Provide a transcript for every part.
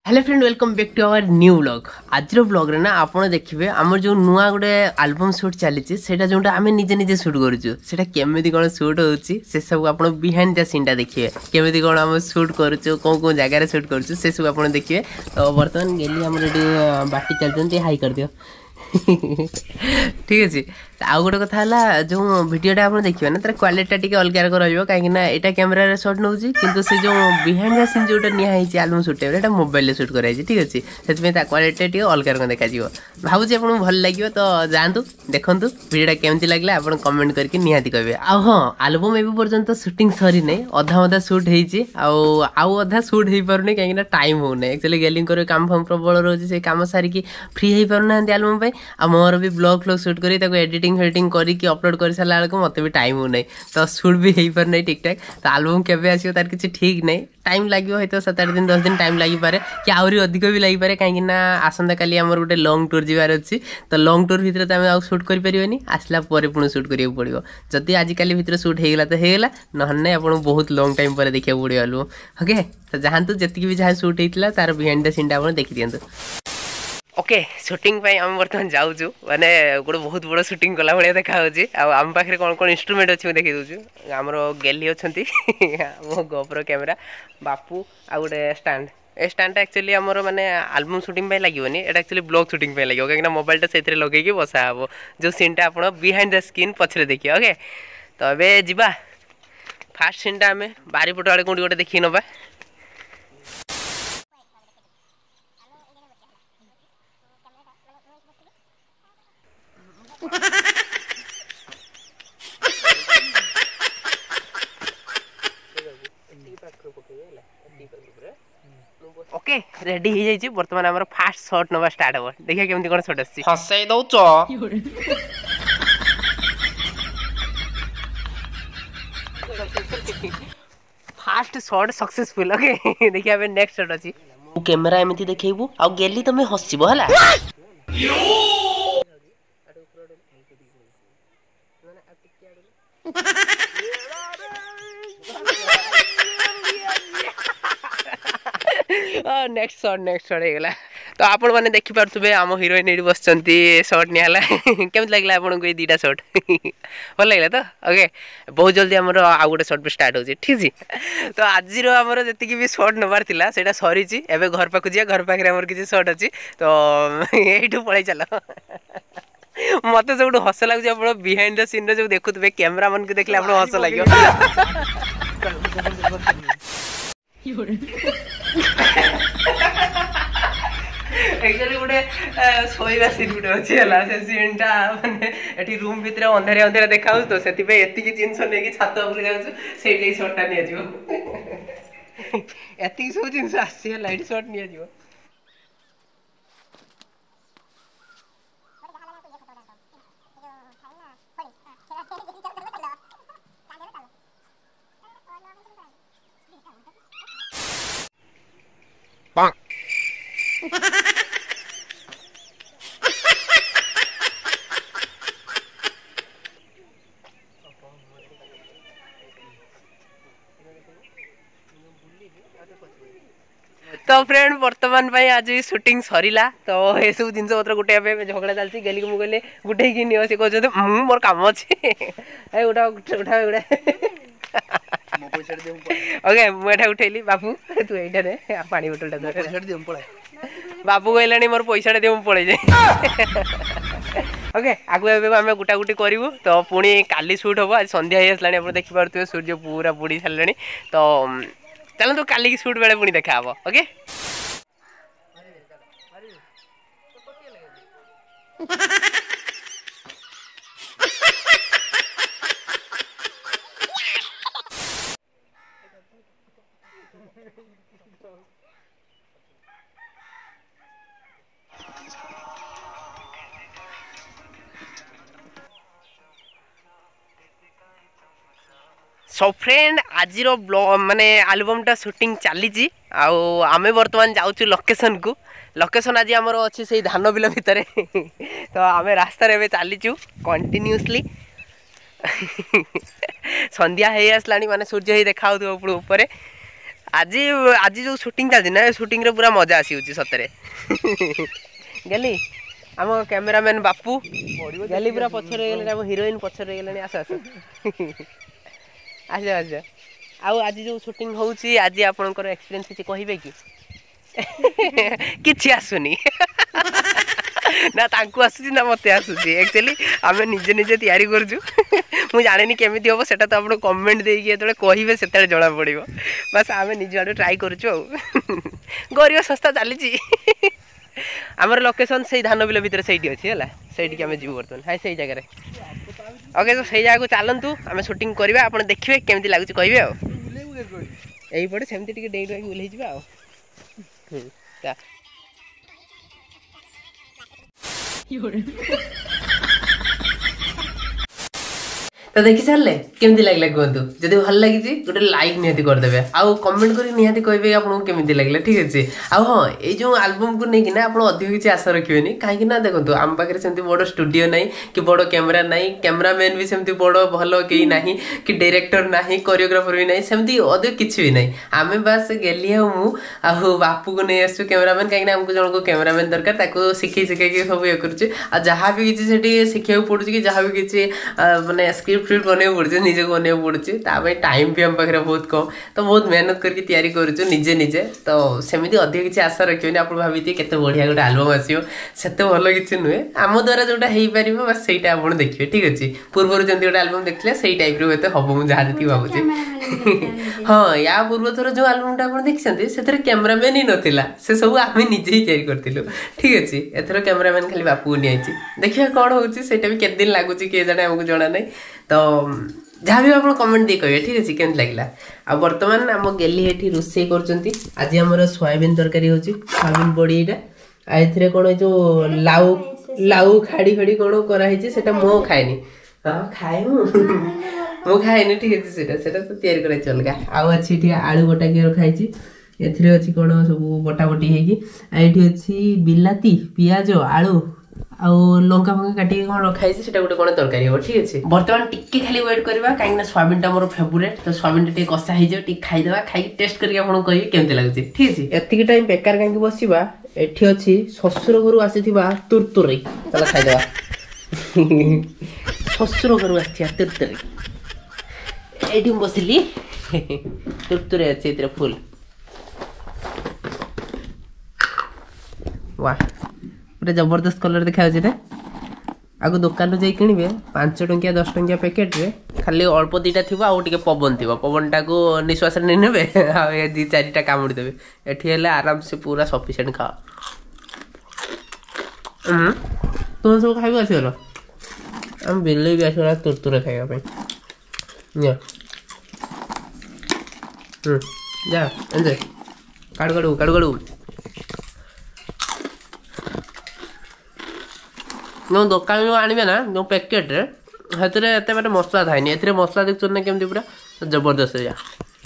Hello friend welcome back to our new vlog आज vlog रे ना आपन देखिए आमर जो नुआ गोटे एल्बम शूट चली सेटा जोटा आम निजे निजे शूट करूँ सेटा केमिति कौन शूट होची से सब आप बिहाइंड द सीन टा देखिए केमिति कौन आम शूट करूँ कौन कौन जगार शूट करूँ से सब आप देखिए। तो बर्तमान गेली आम बाटी चलते हाई कर दियो ठीक अच्छे। आउ गोटे कथा जो भिडटा आप देखिए ना तार क्वालिटी टी अलग रहा कहीं यहाँ कैमेरा शॉट नौ कि से जो बिहाइंड द सीन जोटा निहाई album shoot time mobile shoot कराई ठीक अच्छे से क्वालिटी टी अलग रकम देखा भावुँ आपको भल लगे तो जातु देखूँ भिडटा केमती लगे आप कमेंट करके निहाती कहे। हाँ एल्बम एवं पर्यंत सुटिंग सरी ना अधा अधा सुट हो अधा सुट हो पारे कहीं टाइम हो ना एक्चुअली गेली काम फाम प्रबल रोचे से कम सारिकी फ्री हो पाना एल्बम आ मोर भी ब्लॉग फ्लॉग शूट करी एडिटिंग फेडिटिंग करके अपलोड कर सारा बेलू मत भी टाइम हो ना तो शूट भी हो पार ना ठीक ठाक। तो एल्बम केवे आसो तार किसी ठीक नहीं टाइम लगे तो 7-8 दिन 10 दिन टाइम लगी पारे कि आहरी अधिक भी लगी पारे कहीं आसंता काली आमर गोटे लॉन्ग टूर जीवार अच्छी तो लॉन्ग टूर भितर तो आम शूट कर आसला पुणी शूट करा पड़ो जदि आजिकल भितर शूट होगा तो होगा ना आप बहुत लॉन्ग टाइम पर देखा पड़ो एल्बम ओके। तो जातु जी भी जहाँ शूट होता तार बिहाइंड द सीन टा देखी दिखाँ। ओके शूटिंग आम बर्तमान जाऊँ माने गोटे बहुत बड़ शूटिंग कला भाया देखा आम पाखे कौन कौन इंस्ट्रुमेंट अच्छे देखी दूसरी आमर गेली अच्छा मो गोप्रो कैमेरा बापू आ गोटे स्टैंड ए स्टैंड एक्चुअली आमर माने एल्बम शूटिंग लगे एक्चुअली ब्लॉग शूटिंग लगे कहीं मोबाइल से लगे बसा हे जो सीनटा आप बिहाइंड द स्क्रीन पछरे देखिए ओके। तो ये जीवा फास्ट सीनटा आम बारीपट आड़े कौटी गोटे देखी नवा ओके रेडी हो जाइए बर्तमान आमर फास्ट शॉट नवा स्टार्ट हम देखिए केमती कौन शॉट आसी हसई दौच फास्ट शॉट सक्सेसफुल ओके। देखिए नेक्स्ट शॉट अच्छी कैमेरा एमती देखू आ गेली तुम हसब है नेक्स्ट शॉट होगा। तो आपण मैंने देखी पारे आम हिरोइन ये बस शॉट निला केमती लगे आपको ये दुटा शॉट भल लगे तो ओके। बहुत जल्दी आम आउ गोटे शॉट भी स्टार्ट हो ठीक है। तो आज आमर जी भी शॉट नबार था से सरी एवं घर पाक जा घर पाखे आम किसी शॉट अच्छी तो यू पलि चल मत सब हस लगुच आप बिहाइंड द सीन जो देखुए कैमेरा मन को देखले आपको हस लगे एक्चुअली गोटे शोवा सीन गोटे अच्छी है से सीनटा माने रूम भितर अंधारिया अंधारिया देखा तो से जिनस नहीं छात उपर जाऊँ शॉटा नि सब जिन आसी लाइट शॉट नि तो फ्रेंड बर्तमान आज शूटिंग सरीला तो ये सब जिन पत्र गोटे झगड़ा चलती गेली को मुझे गोटे कि नियो से कहते मोर काम अच्छे उठा उठा उठा ओके मुझे उठेली बापू तू ये पानी बोतल बापू कहलानी मोर पैसा दियो पड़े जाए ओके आगु आम गुटा गुटी करूँ तो पुणी काली शूट हम आज संध्या हो आसला आप देखिपे सूर्य पूरा बुड़ी सारे तो चलो तो काली की शूट बेले पुणी देखा हम ओके। सो फ्रेंड आज माने एल्बमटा शूटिंग चली आमे बर्तमान जाऊँ लोकेशन को लोकेशन आज आमर अच्छी से धान बिल भितर तो आम रास्तार चलीचु कंटिन्यूसली संध्या हो आसला माने सूर्य ही देखा ऊपर आज आज जो शूटिंग चलती ना शूटिंग रे पूरा मजा आसी सतरे गली आम कैमेरामैन बापू गली पूरा पछरे गले आम हिरोइन पछरे गले आस आस आस आस आउ आज जो शूटिंग होउची आज आपनकर एक्सपीरियंस किछि कहिबे कि किछि आसुनी ना तांकु आसुची ना मते आसुची एक्चुअली आमे निजे निजे तैयारी करजु मु जानेनी केमिति होबो सेटा तो आपण कमेंट देई के एतले कहिबे सेतले जळा पड़िबो बस आमे निजे आडे ट्राई करजु आ गरीब सस्ता चली छी हमर लोकेशन से धान बिल भीतर सेठी अछि हला सेठी के आमे जीव बर्तन हाय सेही जगह रे ओके तो सेही जगह को चलंतु आमे शूटिंग करबा आपण देखिबे केमिति लागुची कहिबे आ एही पड़े सेमति टिके डेई डेई उलही जिबा आ तो देखी सारे केमती लगला कहतु जदि भल लगी गोटे लाइक निहाती करदे आउ कमेंट कर निहाती कहे आपको केमती लगला ठीक अच्छे आउ हाँ ये जो आल्बम को लेकिन आप अधिक किसी आशा रखिए कहीं देखो आम पाखे सेमती बड़ स्टूडियो ना कि बड़ कैमेरा ना कैमेरामैन भी सेमती बड़ भल कहीं ना कि डायरेक्टर ना कोरियोग्राफर भी ना सेमती अधिक किसी भी ना आम बास गेली मु बापू को नहीं आसु कैमेरामैन कहीं आमको जन को कैमेरामैन दरकार शिखई शिखई सब ये कर जहाँ भी किसी शिखा पड़ू कि जहाँ भी किसी मानने स्क्रिप्ट फ्रिप्ट बनवाक पड़े निजे बनवाक पड़े टाइम भी आम पाखे बहुत कम तो बहुत मेहनत करके तैयारी करूँ निजे निजे तो सेमती अधिक किसी आशा रखिए आप भावी केते बढ़िया गोटे आल्बम आसो से भल किसी नुहे आम द्वारा जोटा हो पार बस सहीटा आप देखिए ठीक अच्छे पूर्व जमी गोटे आल्बम देखते से टाइप रे हम मुझे जहाँ जी भावुचे हाँ या पूर्व थर जो आल्बमटा आप देखते से कैमेरामैन ही नाला से सब आम निजे ही तैयारी करूँ ठीक अच्छे एथर कैमेरामैन खाली बापू नहीं देखिए कौन होता भी केत दिन लगुच किए जाने आमको जना ना तो जहाँ भी आप कमेंट दी कहे ठीक अच्छे केमती लगला आ बर्तमान आम गेली ये रोसे आज आम सोयाबीन तरकारी हो सोयाबीन बड़ी यहाँ कौन जो लाउ लाउ खाड़ी खाड़ी कौन कराई से मो खाएनी हाँ खाए मु खाएनी ठीक अच्छे से तो तैयारी कराई अलगा आउ अच्छी आलू बटा की रखाई एथरे अच्छी कौन सब बटा बटी होगी अच्छी बिलाती पियाज आलू आउ लंका फंका काटिक कौन रखाई से गोटे कौन तरकारी हम ठीक अच्छे बर्तमान टिके खाली वेट करवा कहीं सोयाबीन मोर फेवरेट तो सोयाबीन टे कषा हो खाईदे खाई टेस्ट करके आपको कहे केमती लगुच ठीक अच्छे एतिक टाइम बेकार कहीं बसवा एठी अच्छी शशुर घर आसी तुरतुरी चल खाईदे शशुर घर आसी तुरतुरी ये बसिली तुरतुरी अच्छे फुल वाह पूरा जबरदस्त कलर देखा आगो दुकान जाई किणवे 5 टंकिया 10 टंकिया पैकेट रे खाली अल्प दीटा थी आगे पवन थी पवनटा को निश्वास नहीं ने दी चारिटा कामुड़ी देवे एठी आराम से पूरा सफिशिएंट खाओ तुम सब खाइब आसगल आम बिल भी आसगला तुरतुरे खाइबा जा एंजॉय काड़ू काड़ू काड़ू काड़ू जो दुकान जो आने ना जो पैकेट से मतलब मसला थाए ए मसला देखते ना केमती पूरा जबरदस्त या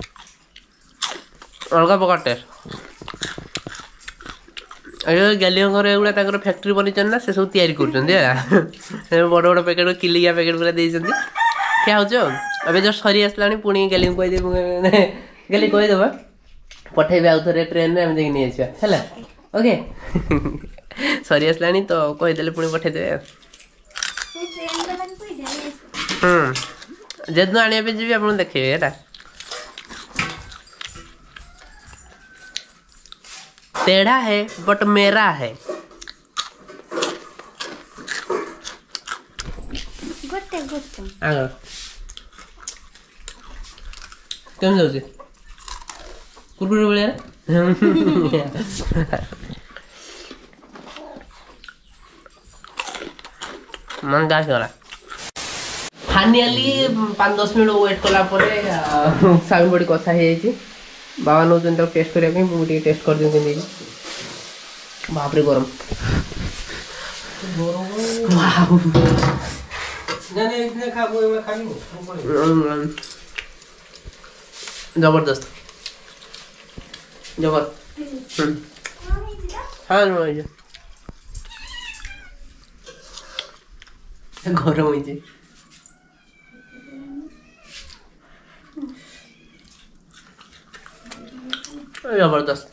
अलग प्रकार टेस्ट गैलियों घर एगुड़ा फैक्ट्री बनी ना से सब तैयारी कर बड़ बड़ पैकेट किलिया पैकेट पूरा देती क्या हो जस्ट सरी आसला पुणी गैली कहीदे गैली कहीदेव पठेबे आउ थे ट्रेन में जाकि नहीं आसवा है ओके सरी आसला तो कहीदे पुणी पठेदेवे जदू आने जी आप देखिए है टेढ़ा है बट मेरा है कम जाऊँ कुरकुरे भाया मन दासगला फाइनाली 5-10 मिनट वेट कलापर सोयाबीन बड़ी कषा हो बाबा नौ टेस्ट करने मुझे टेस्ट कर दिखाई बापरे गरम जबरदस्त जबर हाँ गरम हो जबरदस्त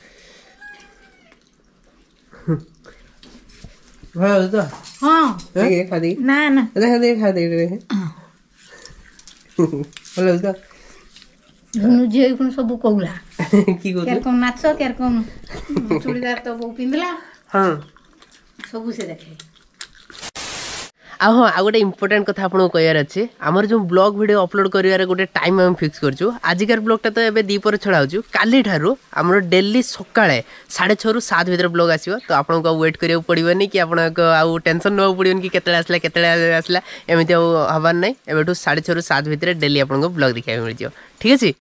भाई तो हाँ ये खा दे ना ना खा दे हेलो तो झुनु झील पुणी सब कहला की को केर कम नाच केर कम चूड़ीदार तो बो पिंदला हां सब से देखे आ हाँ आ गोटे इंपोर्टेंट कथा आपको कहर अच्छे आमर जो ब्लॉग वीडियो अपलोड कर गोटे टाइम आम फिक्स करछु आजिकार ब्लॉगटा तो एबे दीपर छड़ाउछु काली ठारू आमर डेली सकाळे 6:30 रु 7 भीतर ब्लॉग आसीबो तो आपन को वेट करियो पड़िबोनी कि आपन को आ टेंशन न पड़िबोनी कि केतले आसला एमिति हबार नै एबेठु 6:30 रु 7 भीतर डेली आपन को ब्लॉग देखै मिल जियो ठीक अछि।